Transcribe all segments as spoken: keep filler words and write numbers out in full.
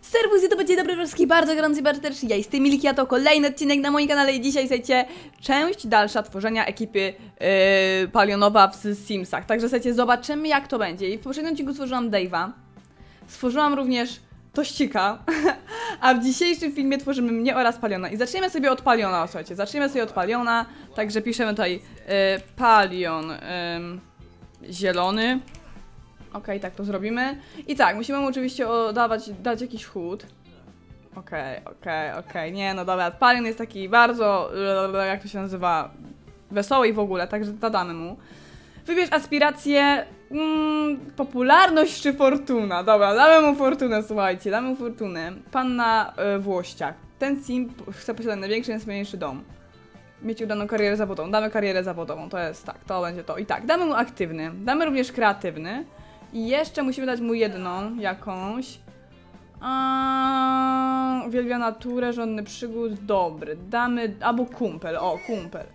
Serwus, YouTube, dzień dobry wszystkich, bardzo gorący, bardzo serdecznie. Ja jestem Milki, a to kolejny odcinek na moim kanale i dzisiaj, słuchajcie, część dalsza tworzenia ekipy yy, Palionowa w Simsach. Także, słuchajcie, zobaczymy jak to będzie. I w poprzednim odcinku stworzyłam Dave'a, stworzyłam również Tościka, a w dzisiejszym filmie tworzymy mnie oraz Paliona. I zaczniemy sobie od Paliona, słuchajcie, zaczniemy sobie od Paliona, także piszemy tutaj yy, Palion yy, zielony. Okej, okay, tak to zrobimy. I tak, musimy mu oczywiście dawać, dać jakiś chód. Okej, okay, okej, okay, okej. Okay. Nie, no dobra, Palion jest taki bardzo, jak to się nazywa, wesoły i w ogóle, także dodamy mu. Wybierz aspirację, mm, popularność czy fortuna. Dobra, damy mu fortunę, słuchajcie, damy mu fortunę. Panna y, Włościak. Ten sim chce posiadać największy i najspełniejszy dom. Mieć udaną karierę zawodową. Damy karierę zawodową, to jest tak, to będzie to. I tak, damy mu aktywny, damy również kreatywny. I jeszcze musimy dać mu jedną, jakąś. A, uwielbia naturę, żądny przygód, dobry. Damy, albo kumpel, o, kumpel.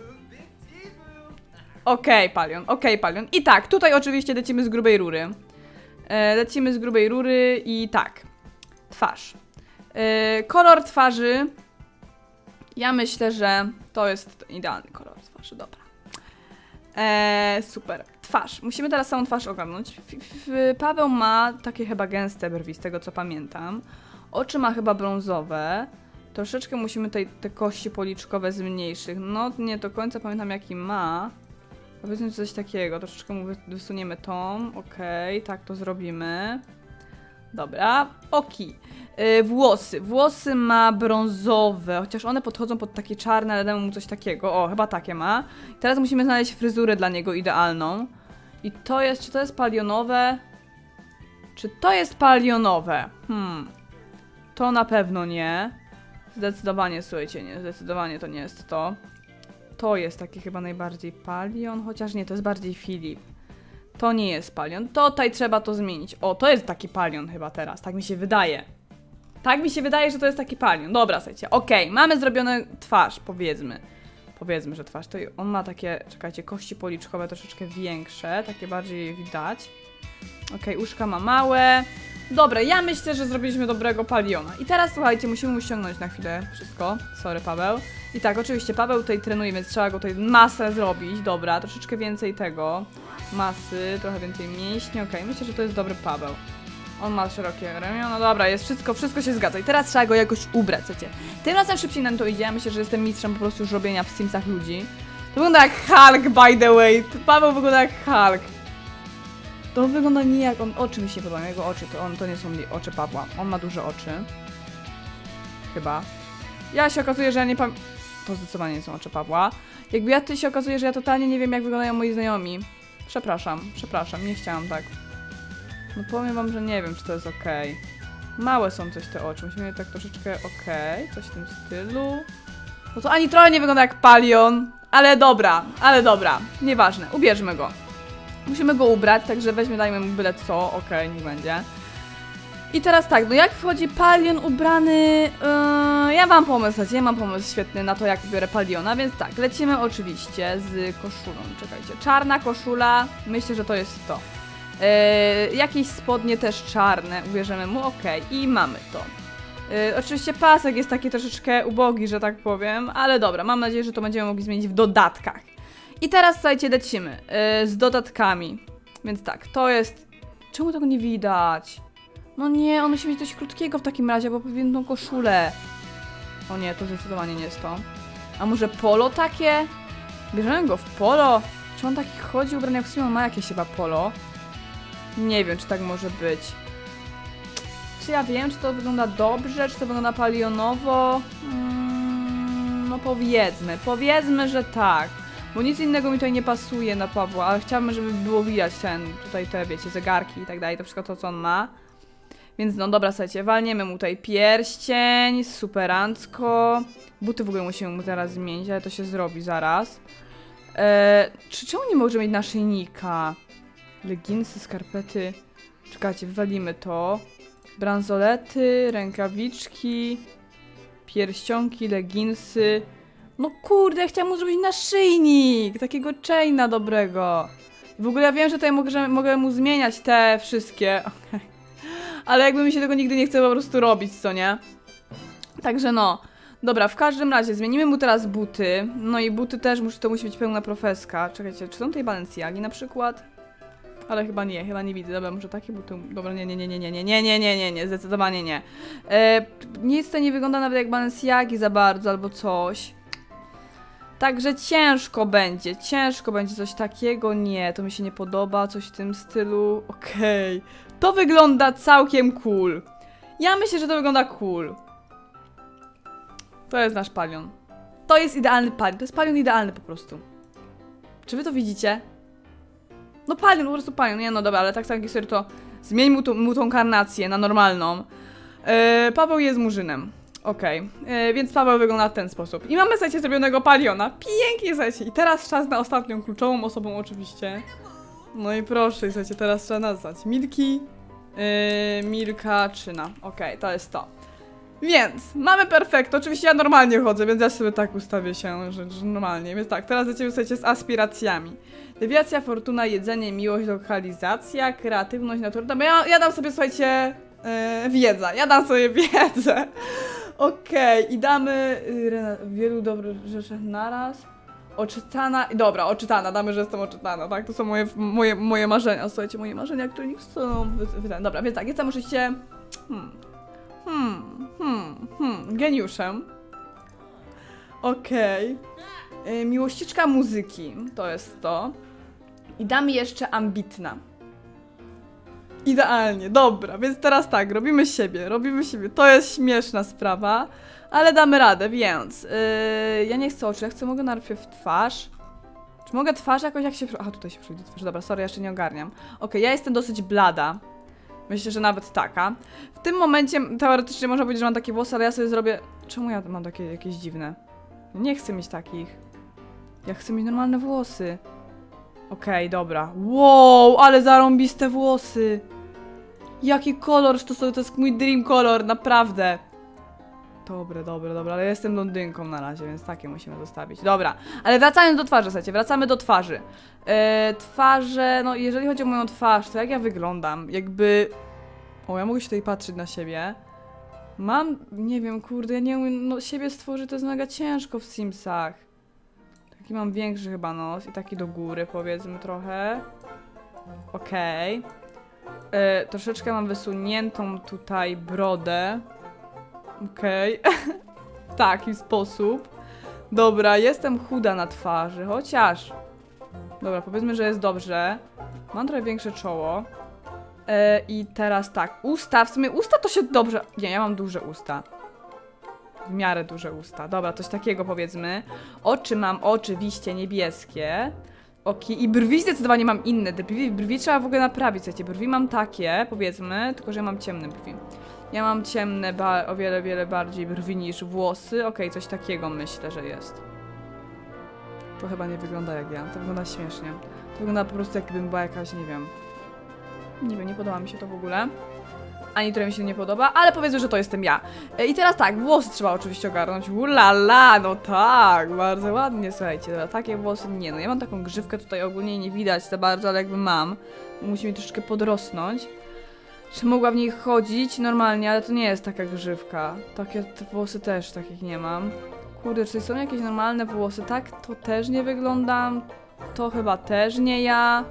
Okej, okay, Palion, okej, okay, Palion. I tak, tutaj oczywiście lecimy z grubej rury. E, lecimy z grubej rury i tak. Twarz. E, kolor twarzy. Ja myślę, że to jest idealny kolor twarzy, dobra. E, super. Twarz. Musimy teraz całą twarz ogarnąć. Paweł ma takie chyba gęste brwi, z tego co pamiętam. Oczy ma chyba brązowe. Troszeczkę musimy tutaj te kości policzkowe zmniejszyć. No nie do końca pamiętam jaki ma. Powiedzmy coś takiego. Troszeczkę mu wysuniemy tą. Okej, okay, tak to zrobimy. Dobra. Oki. Yy, włosy. Włosy ma brązowe, chociaż one podchodzą pod takie czarne, ale damy mu coś takiego. O, chyba takie ma. I teraz musimy znaleźć fryzurę dla niego idealną. I to jest, czy to jest palionowe? Czy to jest palionowe? Hmm. To na pewno nie. Zdecydowanie, słuchajcie, nie. Zdecydowanie to nie jest to. To jest taki chyba najbardziej palion, chociaż nie, to jest bardziej Filip. To nie jest palion. Tutaj trzeba to zmienić. O, to jest taki palion chyba teraz, tak mi się wydaje. Tak mi się wydaje, że to jest taki palion. Dobra, słuchajcie, okej, okay. Mamy zrobione twarz, powiedzmy. Powiedzmy, że twarz. To on ma takie, czekajcie, kości policzkowe troszeczkę większe, takie bardziej widać. Okej, okay, uszka ma małe. Dobra, ja myślę, że zrobiliśmy dobrego paliona. I teraz, słuchajcie, musimy mu ściągnąć na chwilę wszystko. Sorry, Paweł. I tak, oczywiście, Paweł tutaj trenuje, więc trzeba go tutaj masę zrobić. Dobra, troszeczkę więcej tego. Masy, trochę więcej mięśni. Okej, okay, myślę, że to jest dobry Paweł. On ma szerokie ramiona, dobra, jest wszystko, wszystko się zgadza. I teraz trzeba go jakoś ubrać, słuchajcie. Tym razem szybciej nam to idzie, ja myślę, że jestem mistrzem po prostu już robienia w Simsach ludzi. To wygląda jak Hulk, by the way. Paweł wygląda jak Hulk. To wygląda nie jak on, oczy mi się podobają, jego oczy, to, on, to nie są oczy Pawła. On ma duże oczy. Chyba. Ja się okazuje, że ja nie pamiętam. To zdecydowanie nie są oczy Pawła. Jakby ja tutaj się okazuje, że ja totalnie nie wiem jak wyglądają moi znajomi. Przepraszam, przepraszam, nie chciałam tak. No powiem wam, że nie wiem, czy to jest okej. Okay. Małe są coś te oczy, musimy je tak troszeczkę okej, okay. Coś w tym stylu. No to ani trochę nie wygląda jak palion, ale dobra, ale dobra, nieważne, ubierzmy go. Musimy go ubrać, także weźmy, dajmy mu byle co, okej, okay, niech będzie. I teraz tak, no jak wchodzi palion ubrany, yy, ja mam pomysł, ja mam pomysł świetny na to, jak biorę paliona, więc tak, lecimy oczywiście z koszulą, czekajcie, czarna koszula, myślę, że to jest to. Yy, jakieś spodnie też czarne, ubierzemy mu, ok, i mamy to. Yy, oczywiście pasek jest taki troszeczkę ubogi, że tak powiem, ale dobra, mam nadzieję, że to będziemy mogli zmienić w dodatkach. I teraz, słuchajcie, lecimy yy, z dodatkami, więc tak, to jest... Czemu tego nie widać? No nie, on musi mieć coś krótkiego w takim razie, bo powinien tą koszulę. O nie, to zdecydowanie nie jest to. A może polo takie? Bierzemy go w polo? Czy on taki chodzi ubrany jak w sumie on ma jakieś chyba polo? Nie wiem, czy tak może być. Czy ja wiem, czy to wygląda dobrze, czy to wygląda palionowo? Mm, no powiedzmy, powiedzmy, że tak. Bo nic innego mi tutaj nie pasuje na Pawła, ale chciałabym, żeby było widać ten, tutaj te, wiecie, zegarki i tak dalej, to wszystko to, co on ma. Więc no dobra, słuchajcie, walniemy mu tutaj pierścień, superancko. Buty w ogóle musimy mu zaraz zmienić, ale to się zrobi zaraz. Eee, czy czemu nie możemy mieć naszyjnika? Leginsy, skarpety. Czekajcie, wywalimy to. Bransolety, rękawiczki, pierścionki, leginsy. No kurde, ja chciałam mu zrobić naszyjnik! Takiego chaina dobrego. W ogóle ja wiem, że tutaj mogę, mogę mu zmieniać te wszystkie. ale jakby mi się tego nigdy nie chce po prostu robić, co nie? Także no. Dobra, w każdym razie zmienimy mu teraz buty. No i buty też, musi, to musi być pełna profeska. Czekajcie, czy są tutaj Balenciagi na przykład? Ale chyba nie, chyba nie widzę. Dobra, może takie buty... Dobra, nie, nie, nie, nie, nie, nie, nie, nie, nie, nie, nie, zdecydowanie nie. E, nic to nie wygląda nawet jak Balenciagi za bardzo, albo coś. Także ciężko będzie, ciężko będzie coś takiego. Nie, to mi się nie podoba, coś w tym stylu. Okej. Okay. To wygląda całkiem cool. Ja myślę, że to wygląda cool. To jest nasz palion. To jest idealny palion. To jest palion idealny po prostu. Czy wy to widzicie? No palion, po prostu palion. Nie no dobra, ale tak samo jak to zmień mu, to, mu tą karnację na normalną. Yy, Paweł jest murzynem. Okej, okay. Yy, więc Paweł wygląda w ten sposób. I mamy, słuchajcie, zrobionego paliona. Pięknie, słuchajcie. I teraz czas na ostatnią kluczową osobą oczywiście. No i proszę, słuchajcie, teraz trzeba nazwać. Milki, yy, Milka, Czyna. Okej, okay, to jest to. Więc mamy perfekt. Oczywiście ja normalnie chodzę, więc ja sobie tak ustawię się, że, że normalnie. Więc tak, teraz lecimy, słuchajcie, z aspiracjami. Dewiacja, fortuna, jedzenie, miłość, lokalizacja, kreatywność, natura. Dobra, ja, ja dam sobie, słuchajcie, yy, wiedza. Ja dam sobie wiedzę. Okej, okay. I damy yy, wielu dobrych rzeczy naraz. Oczytana. Dobra, oczytana, damy, że jestem oczytana, tak? To są moje, moje, moje marzenia. Słuchajcie, moje marzenia, które nie są wydane. Dobra, więc tak, jestem oczywiście. Hmm. Hmm, hmm, hmm, geniuszem. Okej. Okay. Yy, miłościczka muzyki, to jest to. I damy jeszcze ambitna. Idealnie, dobra, więc teraz tak, robimy siebie, robimy siebie. To jest śmieszna sprawa, ale damy radę, więc yy, ja nie chcę oczu, ja chcę, mogę najpierw twarz. Czy mogę twarz jakoś, jak się... Aha, tutaj się przyjdzie twarz, dobra, sorry, jeszcze nie ogarniam. Okej, okay, ja jestem dosyć blada. Myślę, że nawet taka. W tym momencie teoretycznie można powiedzieć, że mam takie włosy, ale ja sobie zrobię... Czemu ja mam takie jakieś dziwne? Nie chcę mieć takich. Ja chcę mieć normalne włosy. Okej, okay, dobra. Wow, ale zarąbiste włosy. Jaki kolor, to, to jest mój dream kolor, naprawdę. Dobre, dobre, dobra, ale ja jestem blondynką na razie, więc takie musimy zostawić. Dobra, ale wracając do twarzy, słuchajcie, wracamy do twarzy. Eee, twarze, no jeżeli chodzi o moją twarz, to jak ja wyglądam? Jakby... O, ja mogę się tutaj patrzeć na siebie. Mam, nie wiem, kurde, ja nie umiem, no siebie stworzyć to jest mega ciężko w Simsach. Taki mam większy chyba nos i taki do góry, powiedzmy trochę. Okej. Okay. Eee, troszeczkę mam wysuniętą tutaj brodę. Okej. Okay. W taki sposób. Dobra, jestem chuda na twarzy, chociaż... Dobra, powiedzmy, że jest dobrze. Mam trochę większe czoło. E, I teraz tak, usta, w sumie usta to się dobrze... Nie, ja mam duże usta. W miarę duże usta. Dobra, coś takiego powiedzmy. Oczy mam oczywiście niebieskie. Oki i brwi zdecydowanie mam inne. Te brwi, brwi trzeba w ogóle naprawić, słuchajcie. Brwi mam takie, powiedzmy, tylko że ja mam ciemne brwi. Ja mam ciemne, o wiele, wiele bardziej brwi niż włosy. Okej, okay, coś takiego myślę, że jest. To chyba nie wygląda jak ja. To wygląda śmiesznie. To wygląda po prostu jakbym była jakaś, nie wiem. Nie wiem, nie podoba mi się to w ogóle. Ani które mi się nie podoba, ale powiedzmy, że to jestem ja. I teraz tak, włosy trzeba oczywiście ogarnąć. Ulala, no tak, bardzo ładnie, słuchajcie. Dobra, takie włosy nie, no ja mam taką grzywkę tutaj ogólnie nie widać za bardzo, ale jakby mam. Musi mi troszeczkę podrosnąć. Czy mogła w niej chodzić normalnie, ale to nie jest taka grzywka. Takie włosy też takich nie mam. Kurde, czy są jakieś normalne włosy? Tak, to też nie wyglądam. To chyba też nie ja.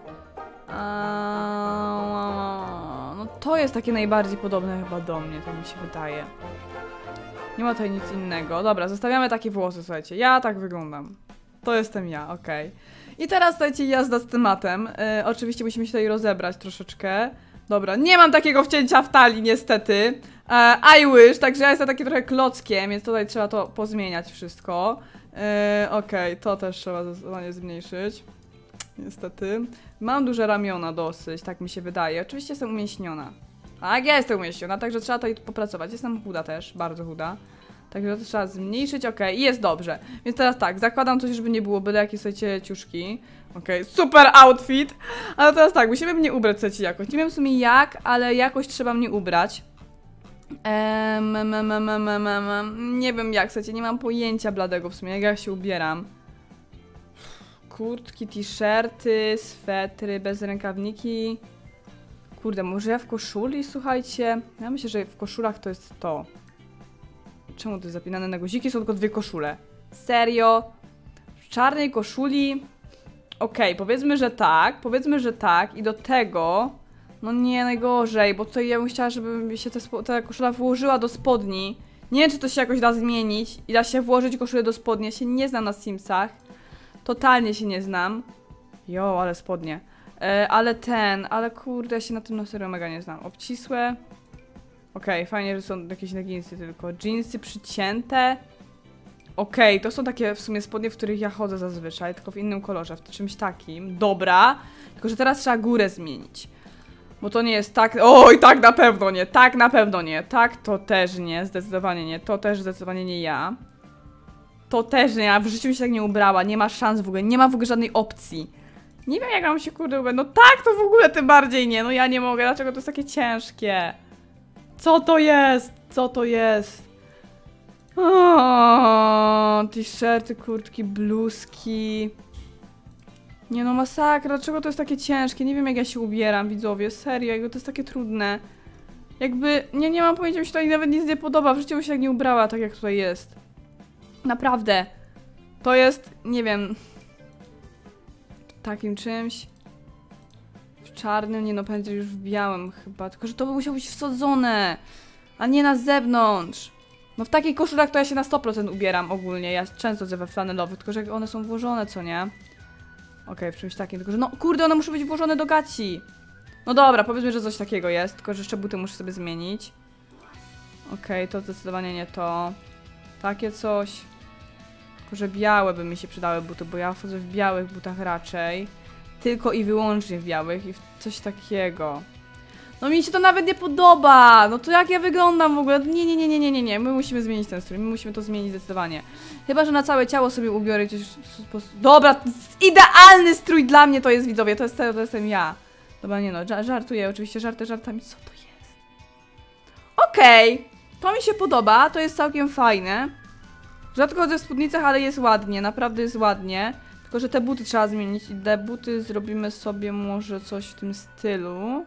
A, no to jest takie najbardziej podobne chyba do mnie, tak mi się wydaje. Nie ma tutaj nic innego. Dobra, zostawiamy takie włosy, słuchajcie. Ja tak wyglądam. To jestem ja, okej. Okay. I teraz, słuchajcie, jazda z tematem. Yy, oczywiście musimy się tutaj rozebrać troszeczkę. Dobra, nie mam takiego wcięcia w talii, niestety. E, I wish, także ja jestem taki trochę klockiem, więc tutaj trzeba to pozmieniać wszystko. E, Okej, okay, to też trzeba zdecydowanie zmniejszyć. Niestety. Mam duże ramiona dosyć, tak mi się wydaje. Oczywiście jestem umięśniona. Tak, ja jestem umięśniona, także trzeba tutaj popracować. Jestem chuda też, bardzo chuda. Także to trzeba zmniejszyć, okej, okay, i jest dobrze. Więc teraz tak, zakładam coś, żeby nie było byle jakieś, słuchajcie, ciuszki. Okej, okay, super outfit! Ale teraz tak, musimy mnie ubrać, słuchajcie, jakoś. Nie wiem w sumie jak, ale jakoś trzeba mnie ubrać. Ehm, em, em, em, em, em, em. Nie wiem jak, słuchajcie, nie mam pojęcia bladego w sumie, jak ja się ubieram. Kurtki, t-shirty, swetry, bez rękawniki. Kurde, może ja w koszuli, słuchajcie? Ja myślę, że w koszulach to jest to. Czemu to jest zapinane na guziki? Są tylko dwie koszule. Serio? W czarnej koszuli? Okej, okay, powiedzmy, że tak. Powiedzmy, że tak. I do tego... No nie, najgorzej, bo tutaj ja bym chciała, żeby mi się te ta koszula włożyła do spodni. Nie wiem, czy to się jakoś da zmienić i da się włożyć koszulę do spodni. Ja się nie znam na Simsach. Totalnie się nie znam. Jo, ale spodnie. E, ale ten, ale kurde, ja się na tym na serio mega nie znam. Obcisłe. Okej, okay, fajnie, że są jakieś leginsy tylko. Jeansy przycięte. Okej, okay, to są takie w sumie spodnie, w których ja chodzę zazwyczaj, tylko w innym kolorze, w czymś takim. Dobra, tylko że teraz trzeba górę zmienić. Bo to nie jest tak... Oj, tak na pewno nie, tak na pewno nie. Tak to też nie, zdecydowanie nie. To też zdecydowanie nie ja. To też nie, ja w życiu mi się tak nie ubrała. Nie ma szans w ogóle, nie ma w ogóle żadnej opcji. Nie wiem, jak mam się kurde ubrać. No tak, to w ogóle tym bardziej nie. No ja nie mogę, dlaczego to jest takie ciężkie? Co to jest? Co to jest? O, t-shirty, kurtki, bluzki. Nie no, masakra, dlaczego to jest takie ciężkie? Nie wiem, jak ja się ubieram, widzowie, serio, jakby to jest takie trudne. Jakby, nie, nie mam pojęcia, mi się tutaj nawet nic nie podoba, w życiu bym się tak nie ubrała, tak jak tutaj jest. Naprawdę. To jest, nie wiem... Takim czymś. W czarnym, nie no, będzie już w białym chyba, tylko że to by musiało być wsadzone, a nie na zewnątrz. No w takich koszulach to ja się na sto procent ubieram ogólnie, ja często chodzę we flanelowych, tylko że one są włożone, co nie? Okej, okay, w czymś takim, tylko że no kurde, one muszą być włożone do gaci. No dobra, powiedzmy, że coś takiego jest, tylko że jeszcze buty muszę sobie zmienić. Okej, okay, to zdecydowanie nie to. Takie coś. Tylko że białe by mi się przydały buty, bo ja chodzę w białych butach raczej. Tylko i wyłącznie w białych i w coś takiego. No mi się to nawet nie podoba! No to jak ja wyglądam w ogóle? Nie, nie, nie, nie, nie, nie, nie. My musimy zmienić ten strój, my musimy to zmienić zdecydowanie. Chyba, że na całe ciało sobie ubiorę coś... Dobra, idealny strój dla mnie to jest, widzowie, to jest, to jestem ja. Dobra, nie no, żartuję, oczywiście żarty żartami. Co to jest? Okej, okay. To mi się podoba, to jest całkiem fajne. Rzadko chodzę w spódnicach, ale jest ładnie, naprawdę jest ładnie. Tylko, że te buty trzeba zmienić i te buty zrobimy sobie może coś w tym stylu.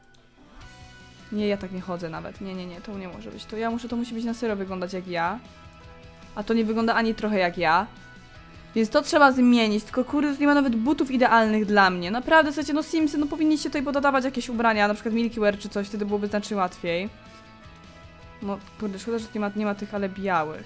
Nie, ja tak nie chodzę nawet. Nie, nie, nie, to nie może być. To ja muszę, to musi być na serio wyglądać jak ja. A to nie wygląda ani trochę jak ja. Więc to trzeba zmienić. Tylko kurde, nie ma nawet butów idealnych dla mnie. Naprawdę, słuchajcie, no Simsy, no powinniście tutaj pododawać jakieś ubrania, na przykład Milky Wear czy coś, wtedy byłoby znacznie łatwiej. No kurde, szkoda, że nie ma, nie ma tych, ale białych.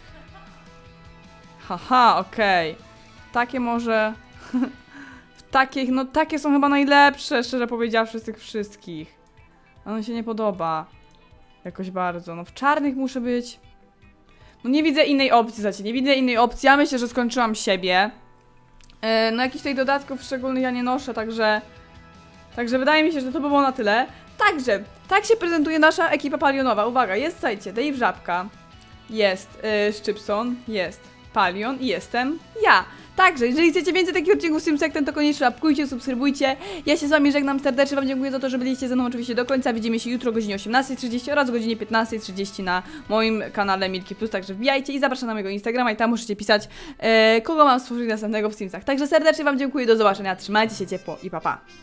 Haha, okej. Okay. Takie może... Takich, no takie są chyba najlepsze, szczerze powiedziawszy, z tych wszystkich. A on się nie podoba. Jakoś bardzo. No w czarnych muszę być. No nie widzę innej opcji, znaczy, nie widzę innej opcji. Ja myślę, że skończyłam siebie. Yy, no jakichś tutaj dodatków szczególnych ja nie noszę, także... Także wydaje mi się, że to by było na tyle. Także, tak się prezentuje nasza ekipa palionowa. Uwaga, jest, słuchajcie, Dave Żabka. Jest yy, Szczypson, jest Palion i jestem ja. Także, jeżeli chcecie więcej takich odcinków Sims jak ten, to koniecznie łapkujcie, subskrybujcie. Ja się z wami żegnam serdecznie, wam dziękuję za to, że byliście ze mną oczywiście do końca. Widzimy się jutro o godzinie osiemnastej trzydzieści oraz o godzinie piętnastej trzydzieści na moim kanale Milky Plus. Także wbijajcie i zapraszam na mojego Instagrama i tam możecie pisać, e, kogo mam stworzyć następnego w Simsach. Także serdecznie wam dziękuję, do zobaczenia, trzymajcie się ciepło i pa pa.